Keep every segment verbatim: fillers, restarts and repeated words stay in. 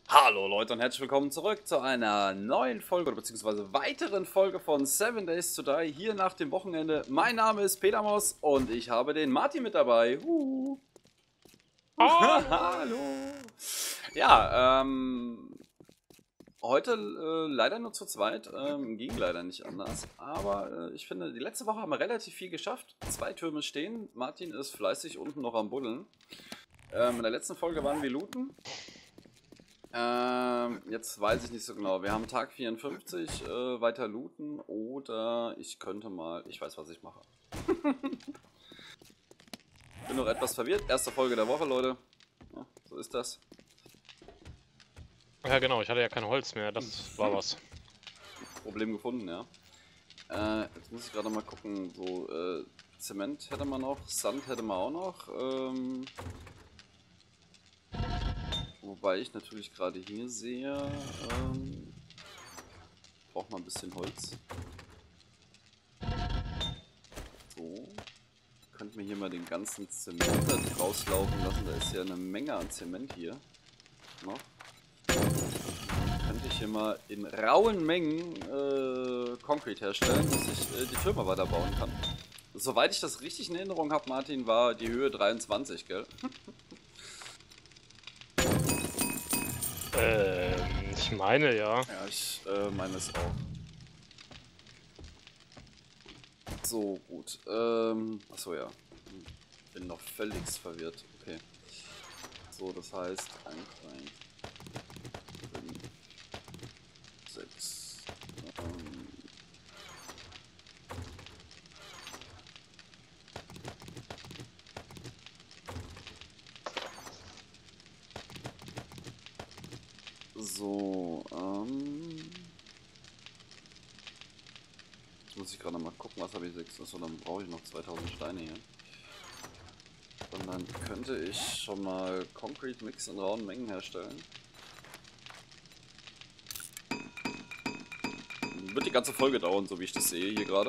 Hallo Leute und herzlich willkommen zurück zu einer neuen Folge oder beziehungsweise weiteren Folge von Seven Days to Die hier nach dem Wochenende. Mein Name ist Petermos und ich habe den Martin mit dabei. Uh. Hallo. Hallo. Ja, ähm, heute äh, leider nur zu zweit, ähm, ging leider nicht anders, aber äh, ich finde, die letzte Woche haben wir relativ viel geschafft. Zwei Türme stehen, Martin ist fleißig unten noch am Buddeln. Ähm, in der letzten Folge waren wir looten. Ähm, jetzt weiß ich nicht so genau. Wir haben Tag vierundfünfzig, äh, weiter looten oder ich könnte mal, ich weiß, was ich mache. Bin noch etwas verwirrt. Erste Folge der Woche, Leute. Ja, so ist das. Ja genau, ich hatte ja kein Holz mehr, das war was. Problem gefunden, ja. Äh, jetzt muss ich gerade mal gucken, so, äh, Zement hätte man noch, Sand hätte man auch noch, ähm... Wobei ich natürlich gerade hier sehe, ähm, braucht man ein bisschen Holz. So. Könnten wir hier mal den ganzen Zement da rauslaufen lassen. Da ist ja eine Menge an Zement hier. Noch. Dann könnte ich hier mal in rauen Mengen äh, Concrete herstellen, dass ich äh, die Türme weiter bauen kann. Soweit ich das richtig in Erinnerung habe, Martin, war die Höhe dreiundzwanzig, gell? Ähm, ich meine ja. Ja, ich äh, meine es auch. So, gut. Ähm, achso, ja. Bin noch völlig verwirrt. Okay. So, das heißt eins, zwei, fünf, sechs. Ähm, so, ähm. Jetzt muss ich gerade mal gucken, was habe ich sechs. Achso, dann brauche ich noch zweitausend Steine hier. Und dann könnte ich schon mal Concrete Mix in rauen Mengen herstellen. Wird die ganze Folge dauern, so wie ich das sehe hier gerade.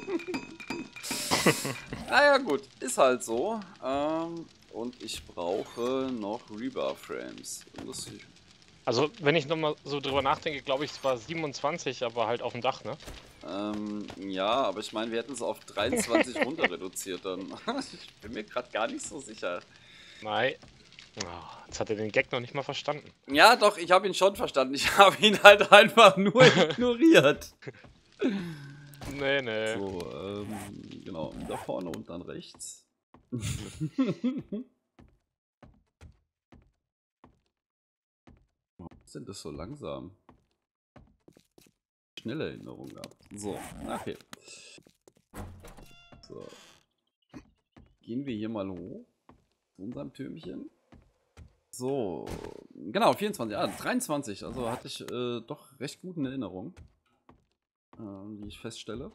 Naja gut, ist halt so. Ähm, und ich brauche noch Rebar Frames. Das Also wenn ich nochmal so drüber nachdenke, glaube ich, es war siebenundzwanzig, aber halt auf dem Dach, ne? ähm, ja, aber ich meine, wir hätten es auf dreiundzwanzig runter reduziert dann. Ich bin mir gerade gar nicht so sicher. Nein. Oh, jetzt hat er den Gag noch nicht mal verstanden. Ja, doch, ich habe ihn schon verstanden. Ich habe ihn halt einfach nur ignoriert. Nee, nee. So, ähm, genau, da vorne und dann rechts. Warum ist denn das so langsam? Schnelle Erinnerung gehabt. So, okay. So. Gehen wir hier mal hoch. Zu unserem Türmchen. So, genau, vierundzwanzig, ah, dreiundzwanzig, also hatte ich äh, doch recht gut in Erinnerung, äh, wie ich feststelle.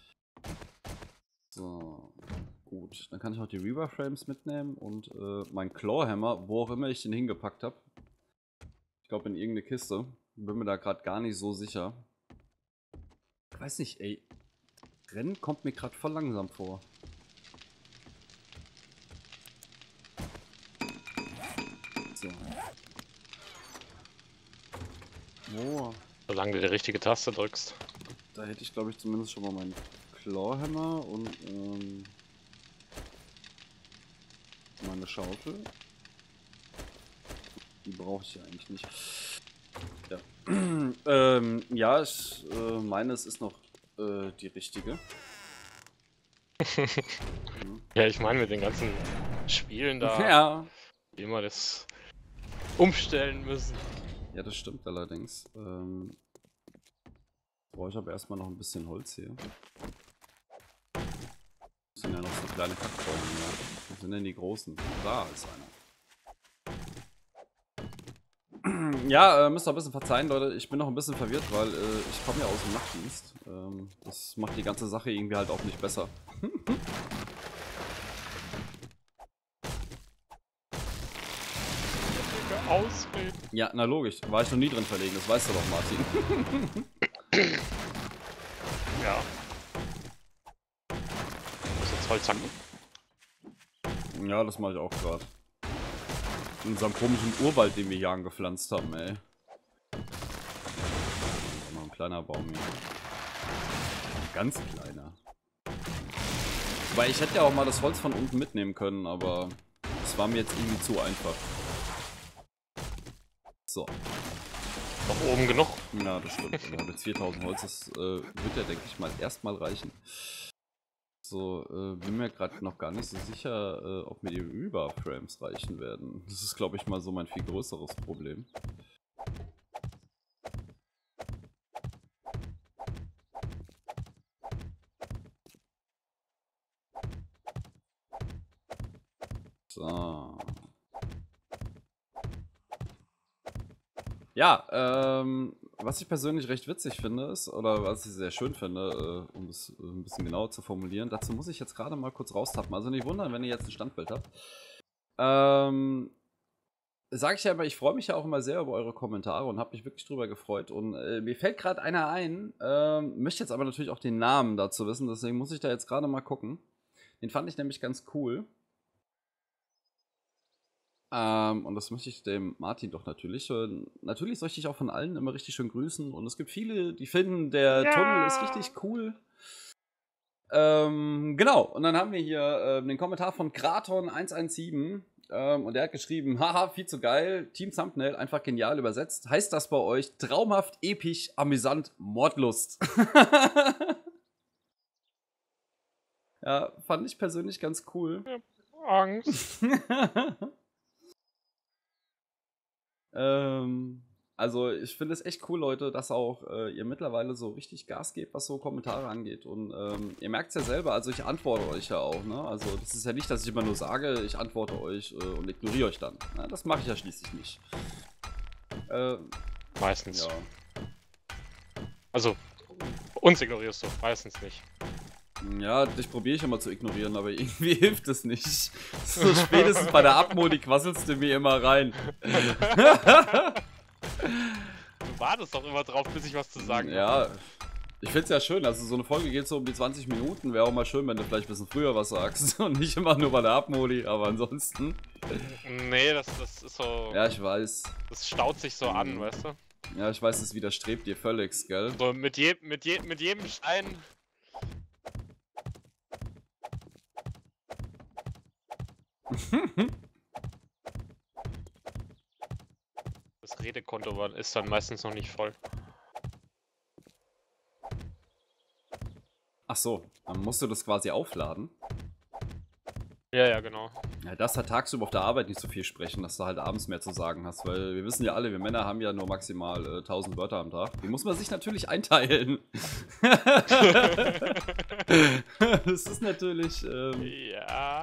So, gut, dann kann ich auch die Rebar Frames mitnehmen und äh, mein Clawhammer, wo auch immer ich den hingepackt habe. Ich glaube in irgendeine Kiste, bin mir da gerade gar nicht so sicher. Ich weiß nicht, ey, Rennen kommt mir gerade voll langsam vor. So. Wo? Solange du die richtige Taste drückst. Da hätte ich, glaube ich, zumindest schon mal meinen Clawhammer und ähm, meine Schaufel. Die brauche ich ja eigentlich nicht. Ja, ähm, ja ich äh, meine, es ist noch äh, die richtige. Ja, ich meine mit den ganzen Spielen da, Ja. wie wir das umstellen müssen. Ja, das stimmt allerdings. Ähm, brauche ich aber erstmal noch ein bisschen Holz hier. Das sind ja noch so kleine Kackbäume. Ja. Was sind denn die großen? Da ist einer. Ja, äh, müsst ihr ein bisschen verzeihen, Leute. Ich bin noch ein bisschen verwirrt, weil äh, ich komme ja aus dem Nachtdienst. Ähm, das macht die ganze Sache irgendwie halt auch nicht besser. Ausreden. Ja, na logisch. War ich noch nie drin verlegen, das weißt du doch, Martin. Ja. Ich muss jetzt Holz hacken. Ja, das mache ich auch gerade. In unserem komischen Urwald, den wir hier angepflanzt haben, ey. Mal ein kleiner Baum hier. Ein ganz kleiner. Weil ich hätte ja auch mal das Holz von unten mitnehmen können, aber es war mir jetzt irgendwie zu einfach. So. Noch oben genug. Ja, das stimmt. Ja, mit viertausend Holz, das äh, wird ja, denke ich mal, erstmal reichen. So, äh, bin mir gerade noch gar nicht so sicher, äh, ob mir die Überframes reichen werden. Das ist, glaube ich, mal so mein viel größeres Problem. So. Ja, ähm, was ich persönlich recht witzig finde, ist, oder was ich sehr schön finde, äh, um es äh, ein bisschen genauer zu formulieren, dazu muss ich jetzt gerade mal kurz raustappen. Also nicht wundern, wenn ihr jetzt ein Standbild habt. Ähm, sage ich ja immer, ich freue mich ja auch immer sehr über eure Kommentare und habe mich wirklich drüber gefreut. Und äh, mir fällt gerade einer ein, äh, möchte jetzt aber natürlich auch den Namen dazu wissen, deswegen muss ich da jetzt gerade mal gucken. Den fand ich nämlich ganz cool. Ähm, und das möchte ich dem Martin doch natürlich. Äh, natürlich soll ich dich auch von allen immer richtig schön grüßen. Und es gibt viele, die finden, der ja. Tunnel ist richtig cool. Ähm, genau, und dann haben wir hier äh, den Kommentar von Kraton eins eins sieben. Ähm, und der hat geschrieben, haha, viel zu geil, Team Thumbnail, einfach genial übersetzt. Heißt das bei euch traumhaft, episch, amüsant, Mordlust? Ja, fand ich persönlich ganz cool. Ja, Angst. Ähm, also ich finde es echt cool, Leute, dass auch äh, ihr mittlerweile so richtig Gas gebt, was so Kommentare angeht. Und ähm, ihr merkt es ja selber, also ich antworte euch ja auch, ne? Also das ist ja nicht, dass ich immer nur sage, ich antworte euch äh, und ignoriere euch dann. Na, das mache ich ja schließlich nicht. Äh, Meistens. Ja. Also, uns ignorierst du, meistens nicht. Ja, dich probiere ich immer zu ignorieren, aber irgendwie hilft es nicht. So spätestens bei der Abmodi quasselst du mir immer rein. Du wartest doch immer drauf, bis ich was zu sagen habe. Ja, ich find's ja schön. Also so eine Folge geht so um die zwanzig Minuten. Wäre auch mal schön, wenn du vielleicht ein bisschen früher was sagst. Und nicht immer nur bei der Abmodi, aber ansonsten. Nee, das, das ist so... Ja, ich weiß. Das staut sich so an, weißt du? Ja, ich weiß, es widerstrebt dir völlig, gell? So, mit, je, mit, je, mit jedem Stein... Das Redekonto war, ist dann meistens noch nicht voll. Ach so, dann musst du das quasi aufladen. Ja, ja, genau. Ja, das hat tagsüber auf der Arbeit nicht so viel sprechen, dass du halt abends mehr zu sagen hast, weil wir wissen ja alle, wir Männer haben ja nur maximal äh, tausend Wörter am Tag. Die muss man sich natürlich einteilen. Das ist natürlich... Ähm, ja...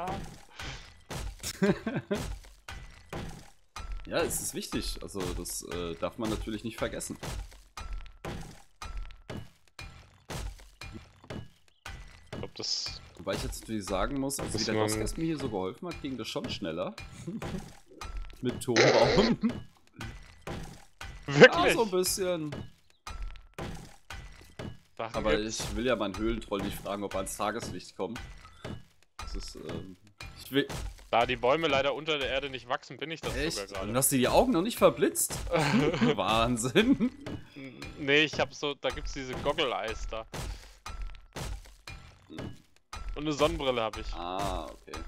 Ja, es ist wichtig. Also das äh, darf man natürlich nicht vergessen. Ich glaube, das... Wobei ich jetzt natürlich sagen muss, also wie der Doskes mir hier so geholfen hat, ging das schon schneller. Mit Turmbaum. Wirklich? Ja, so ein bisschen. Sachen Aber gibt's. ich will ja meinen Höhlentroll nicht fragen, ob er ans Tageslicht kommt. Das ist, ähm... Ich will... Da die Bäume leider unter der Erde nicht wachsen, bin ich das Echt? sogar gerade. Und hast du die Augen noch nicht verblitzt? Wahnsinn. Nee, ich hab so, da gibt's diese Goggle-Eyes da. Und eine Sonnenbrille habe ich. Ah, okay.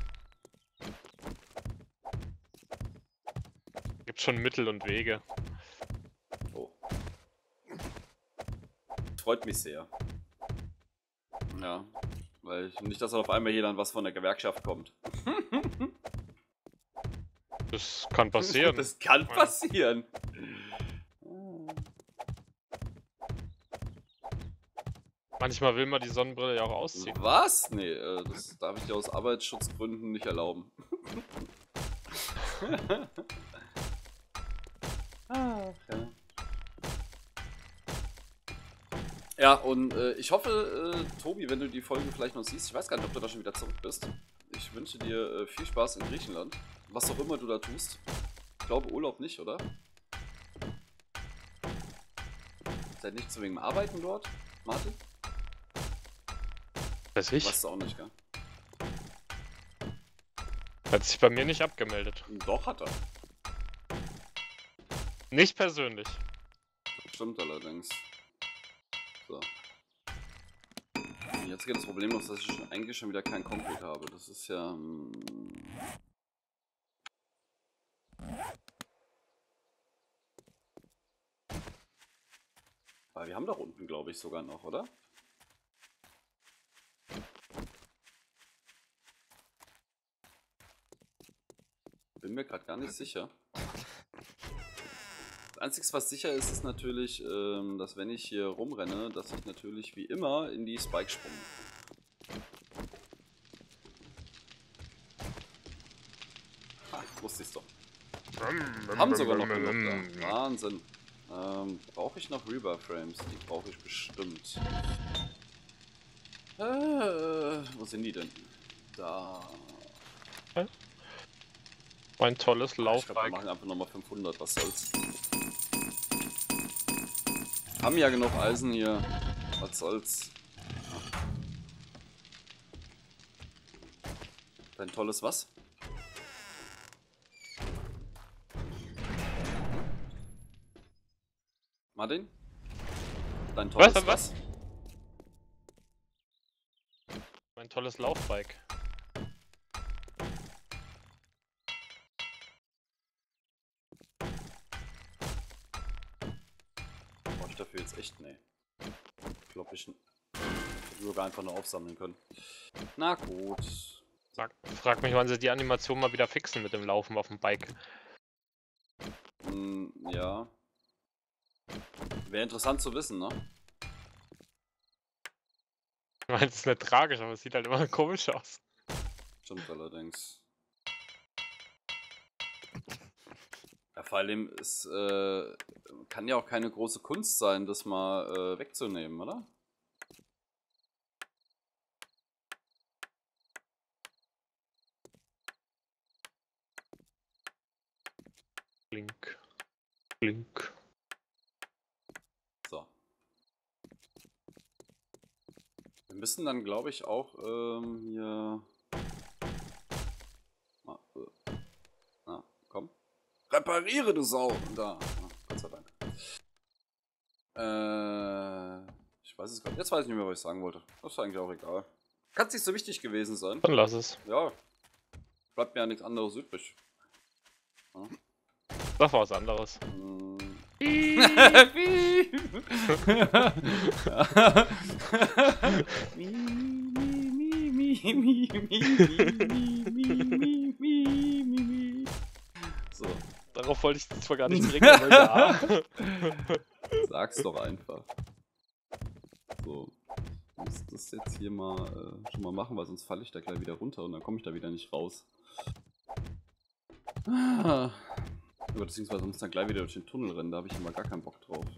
Gibt schon Mittel und Wege. Oh. Freut mich sehr. Ja. Weil ich, nicht, dass auf einmal hier dann was von der Gewerkschaft kommt. Das kann passieren. Das kann passieren. Manchmal will man die Sonnenbrille ja auch ausziehen. Was? Nee, äh, das darf ich dir aus Arbeitsschutzgründen nicht erlauben. Ah, ja. Ja, und äh, ich hoffe, äh, Tobi, wenn du die Folge vielleicht noch siehst, ich weiß gar nicht, ob du da schon wieder zurück bist. Ich wünsche dir äh, viel Spaß in Griechenland. Was auch immer du da tust. Ich glaube Urlaub nicht, oder? Seid nicht zu wegen Arbeiten dort, Martin? Weiß ich. Weißt du auch nicht, gell? Hat sich bei mir nicht abgemeldet. Doch, hat er. Nicht persönlich. Stimmt allerdings. So. Jetzt geht das Problem los, dass ich schon, eigentlich schon wieder kein Concrete habe. Das ist ja... Hm... Aber wir haben doch unten, glaube ich, sogar noch, oder? Bin mir gerade gar nicht sicher. Das Einzige, was sicher ist, ist natürlich, ähm, dass wenn ich hier rumrenne, dass ich natürlich wie immer in die Spike sprung. Ha, wusste ich's doch. Haben sogar noch genug da. Wahnsinn. Ähm, brauche ich noch Rebar-Frames? Die brauche ich bestimmt. Äh, wo sind die denn? Da. Mein tolles Ich glaube, Laufbike. wir machen einfach nochmal fünfhundert, was soll's. Haben ja genug Eisen hier. Was soll's. Dein tolles was? Martin? Dein tolles Was, was? was? Mein tolles Laufbike. Brauche ich dafür jetzt echt? Nee. Ich glaube, ich hätte sogar einfach nur aufsammeln können. Na gut. Frag, frag mich, wann sie die Animation mal wieder fixen mit dem Laufen auf dem Bike. Hm, ja. Wäre interessant zu wissen, ne? Ich meine, es ist nicht tragisch, aber es sieht halt immer komisch aus. Stimmt allerdings. Ja, vor allem, es äh, kann ja auch keine große Kunst sein, das mal äh, wegzunehmen, oder? Blink. Blink. So. Wir müssen dann, glaube ich, auch ähm, hier... Ah, äh. ah, komm. Repariere, du Sau! Da. Ah, Gott sei Dank. Äh, ich weiß es gerade. Jetzt weiß ich nicht mehr, was ich sagen wollte. Das ist eigentlich auch egal. Kann es nicht so wichtig gewesen sein. Dann lass es. Ja. Bleibt mir ja nichts anderes übrig. Ja. Das war was anderes. Hm. So. Darauf wollte ich zwar gar nicht bringen, aber ja. Sag's doch einfach. So. Ich muss das jetzt hier mal äh, schon mal machen, weil sonst falle ich da gleich wieder runter und dann komme ich da wieder nicht raus. Ah. Oder beziehungsweise muss dann gleich wieder durch den Tunnel rennen, da habe ich immer gar keinen Bock drauf.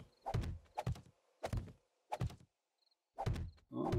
Ah.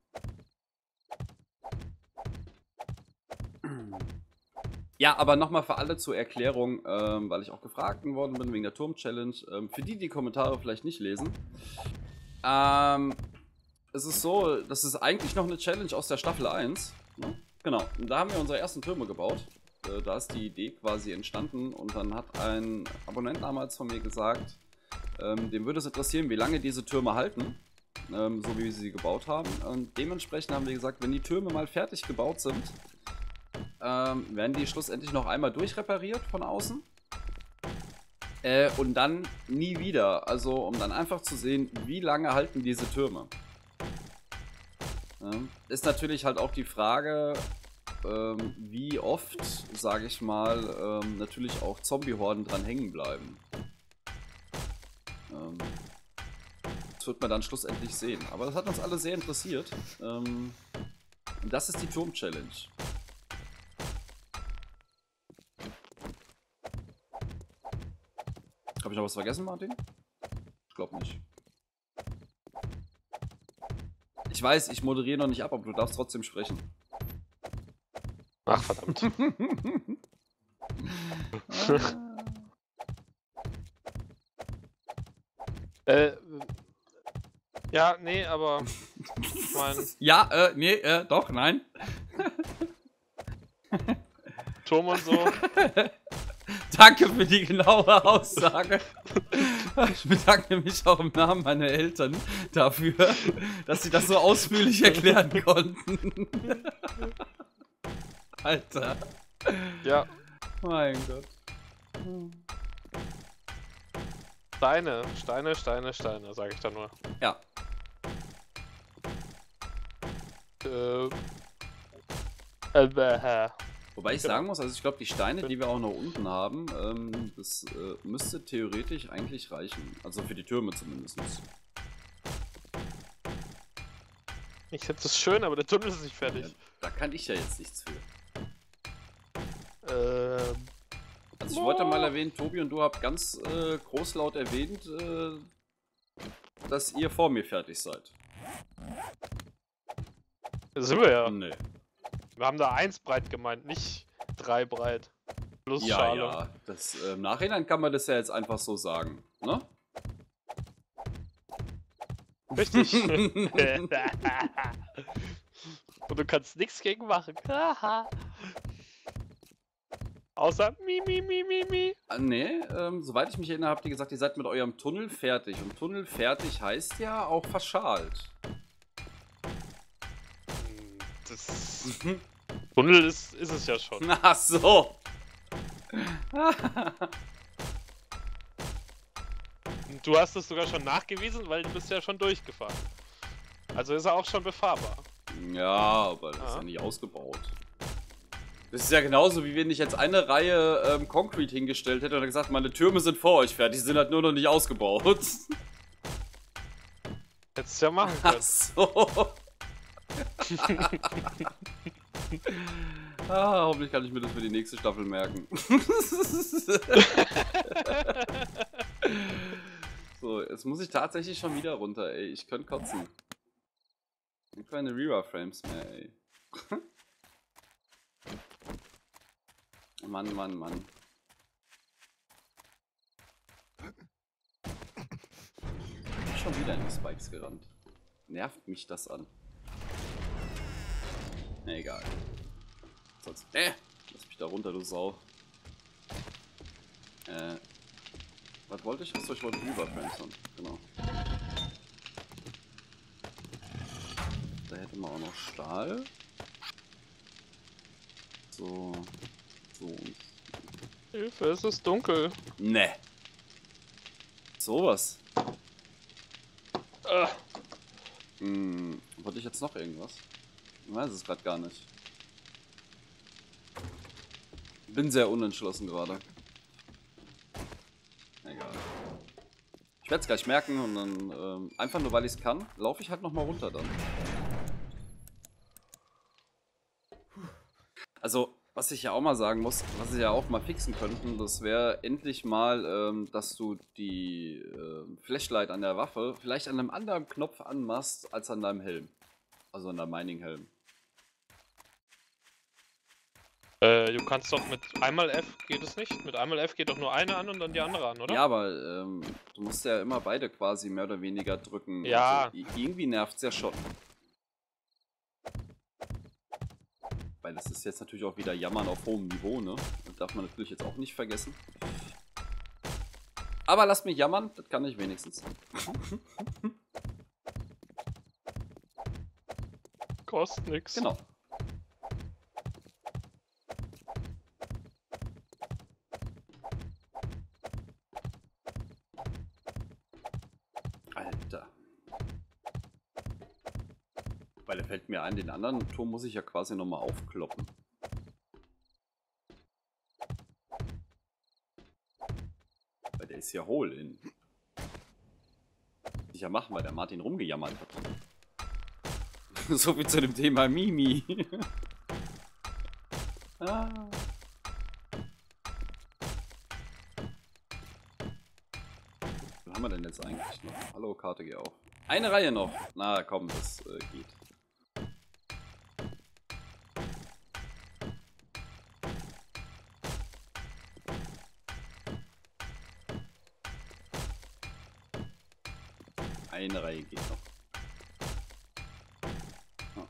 Ja, aber nochmal für alle zur Erklärung, ähm, weil ich auch gefragt worden bin wegen der Turm-Challenge. Ähm, für die, die Kommentare vielleicht nicht lesen. Ähm, es ist so, das ist eigentlich noch eine Challenge aus der Staffel eins. Ne? Genau, und da haben wir unsere ersten Türme gebaut. Äh, da ist die Idee quasi entstanden und dann hat ein Abonnent damals von mir gesagt, ähm, dem würde es interessieren, wie lange diese Türme halten. Ähm, so wie wir sie gebaut haben. Und dementsprechend haben wir gesagt, wenn die Türme mal fertig gebaut sind, Ähm, werden die schlussendlich noch einmal durchrepariert von außen. Äh, und dann nie wieder. Also, um dann einfach zu sehen, wie lange halten diese Türme. Ähm, ist natürlich halt auch die Frage, ähm, wie oft, sage ich mal, ähm, natürlich auch Zombie-Horden dran hängen bleiben. Ähm, das wird man dann schlussendlich sehen. Aber das hat uns alle sehr interessiert. Ähm, und das ist die Turm-Challenge. Habe ich noch was vergessen, Martin? Ich glaube nicht. Ich weiß, ich moderiere noch nicht ab, aber du darfst trotzdem sprechen. Ach, verdammt. äh, ja, nee, aber ich mein... Ja, äh, nee, äh, doch, nein. Turm und so. Danke für die genaue Aussage. Ich bedanke mich auch im Namen meiner Eltern dafür, dass sie das so ausführlich erklären konnten. Alter. Ja. Mein Gott. Steine, Steine, Steine, Steine, sage ich da nur. Ja. Äh. Äh, Wobei ich sagen muss, also ich glaube, die Steine, die wir auch noch unten haben, ähm, das äh, müsste theoretisch eigentlich reichen. Also für die Türme zumindest. ich finde es schön, aber der Tunnel ist nicht fertig. Ja, da kann ich ja jetzt nichts für. Ähm. Also ich wollte mal erwähnen, Tobi und du habt ganz äh, großlaut erwähnt, äh, dass ihr vor mir fertig seid. Das sind wir ja. Nee. Wir haben da eins breit gemeint, nicht drei breit. Plus Ja, Schale. ja. Das, äh, im Nachhinein kann man das ja jetzt einfach so sagen, ne? Richtig. Und du kannst nichts gegen machen. Außer mi, mi, mi, mi, mi. Ah, nee, ähm, soweit ich mich erinnere, habt ihr gesagt, ihr seid mit eurem Tunnel fertig. Und Tunnel fertig heißt ja auch verschalt. Das Tunnel ist, ist es ja schon. Ach so. Und du hast es sogar schon nachgewiesen, weil du bist ja schon durchgefahren. Also ist er auch schon befahrbar. Ja, aber das ist Aha. ja nicht ausgebaut. Das ist ja genauso, wie wenn ich jetzt eine Reihe ähm, Concrete hingestellt hätte und gesagt, meine Türme sind vor euch fertig, sind halt nur noch nicht ausgebaut. Hättest du ja machen können. Ach so. Ah, hoffentlich kann ich mir das für die nächste Staffel merken. So, jetzt muss ich tatsächlich schon wieder runter, ey. Ich könnte kotzen. Ich keine Rear-Frames mehr, ey. Mann, Mann, Mann. Ich bin schon wieder in die Spikes gerannt. Nervt mich das an. Nee, egal. Sonst. Äh! Lass mich da runter, du Sau. Äh. Was wollte ich? Achso, ich wollte Rear-Frames haben. Genau. Da hätte man auch noch Stahl. So. So. Hilfe, es ist dunkel. Ne. Sowas. Äh. Hm, wollte ich jetzt noch irgendwas? Ich weiß es gerade gar nicht. Bin sehr unentschlossen gerade. Egal. Ich werde es gleich merken und dann, ähm, einfach nur weil ich es kann, laufe ich halt nochmal runter dann. Also, was ich ja auch mal sagen muss, was sie ja auch mal fixen könnten, das wäre endlich mal, ähm, dass du die äh, Flashlight an der Waffe vielleicht an einem anderen Knopf anmachst als an deinem Helm. Also an deinem Mining-Helm. Äh, du kannst doch mit einmal F geht es nicht? Mit einmal F geht doch nur eine an und dann die andere an, oder? Ja, aber ähm, du musst ja immer beide quasi mehr oder weniger drücken. Ja. Also, irgendwie nervt es ja schon. Weil das ist jetzt natürlich auch wieder Jammern auf hohem Niveau, ne? Das darf man natürlich jetzt auch nicht vergessen. Aber lass mich jammern, das kann ich wenigstens. Kostet nix. Genau. Alter. Weil da fällt mir ein, den anderen Turm muss ich ja quasi nochmal aufkloppen. Weil der ist ja hohl in. Sicher machen, weil der Martin rumgejammert hat. So viel zu dem Thema Mimi. Ah. Was haben wir denn jetzt eigentlich noch? Hallo, Karte, geh auf. Eine Reihe noch. Na komm, das äh, geht. Eine Reihe geht noch. Ah.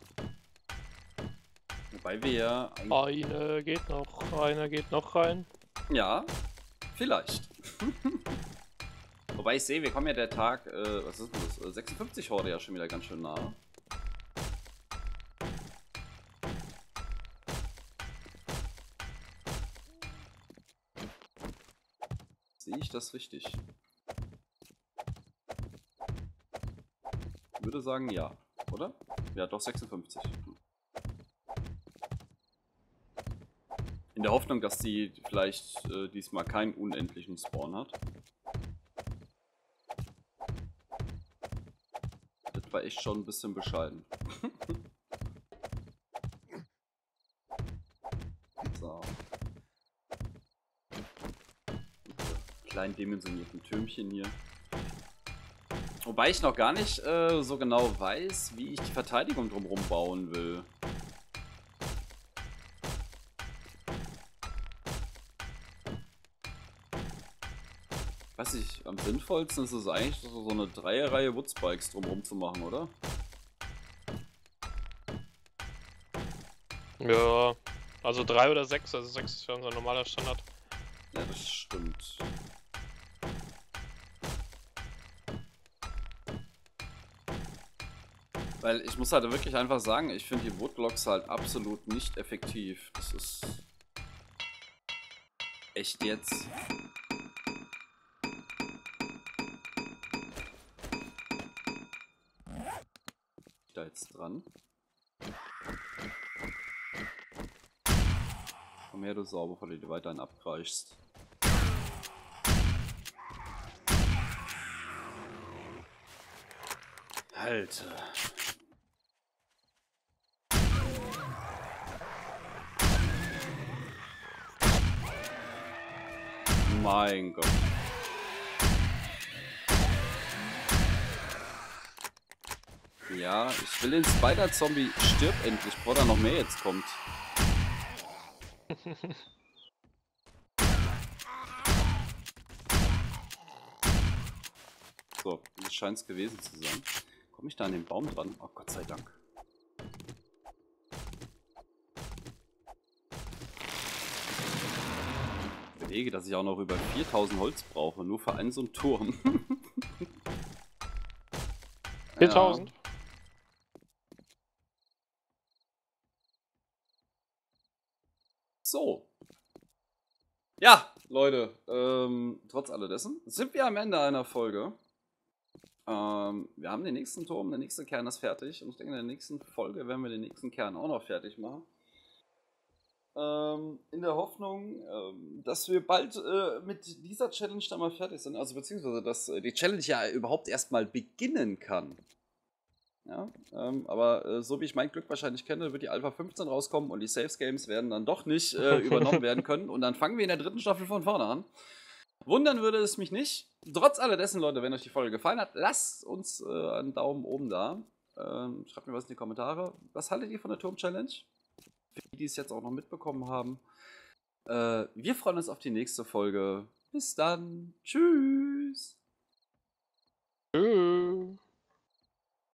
Wobei wir ja eigentlich... Eine geht noch, einer geht noch rein. Ja, Vielleicht. Wobei ich sehe, wir kommen ja der Tag, äh, was ist denn das? sechsundfünfzig Horde ja schon wieder ganz schön nah. Sehe ich das richtig? Ich würde sagen ja, oder? Ja, doch sechsundfünfzig. In der Hoffnung, dass die vielleicht äh, diesmal keinen unendlichen Spawn hat. Das war echt schon ein bisschen bescheiden. So. Klein dimensionierten Türmchen hier. Wobei ich noch gar nicht äh, so genau weiß, wie ich die Verteidigung drumherum bauen will. Weiß ich, am sinnvollsten ist es eigentlich, so eine Dreierreihe Woodspikes drumherum zu machen, oder? Ja, also drei oder sechs, also sechs ist ja unser normaler Standard. Ja, das stimmt. Weil ich muss halt wirklich einfach sagen, ich finde die Woodblocks halt absolut nicht effektiv. Das ist echt jetzt. Da jetzt dran. Komm her, du Sau, bevor du dir weiterhin abkreichst. Alter. Mein Gott. Ja, ich will den Spider-Zombie. Stirb endlich, bevor da noch mehr jetzt kommt. So, das scheint es gewesen zu sein. Komme ich da an den Baum dran? Oh, Gott sei Dank. Ich überlege, dass ich auch noch über viertausend Holz brauche, nur für einen so einen Turm. viertausend? Ja. So. Ja, Leute, ähm, trotz alledessen sind wir am Ende einer Folge. Ähm, wir haben den nächsten Turm, der nächste Kern ist fertig. Und ich denke, in der nächsten Folge werden wir den nächsten Kern auch noch fertig machen. Ähm, in der Hoffnung, ähm, dass wir bald äh, mit dieser Challenge dann mal fertig sind. Also beziehungsweise, dass äh, die Challenge ja überhaupt erstmal beginnen kann. Ja, ähm, aber äh, so wie ich mein Glück wahrscheinlich kenne, wird die Alpha fünfzehn rauskommen und die Saves Games werden dann doch nicht äh, übernommen werden können. Und dann fangen wir in der dritten Staffel von vorne an. Wundern würde es mich nicht. Trotz alledessen, Leute, wenn euch die Folge gefallen hat, lasst uns äh, einen Daumen oben da. Ähm, schreibt mir was in die Kommentare. Was haltet ihr von der Turm-Challenge? Für die, die es jetzt auch noch mitbekommen haben. Äh, wir freuen uns auf die nächste Folge. Bis dann. Tschüss. Tschüss.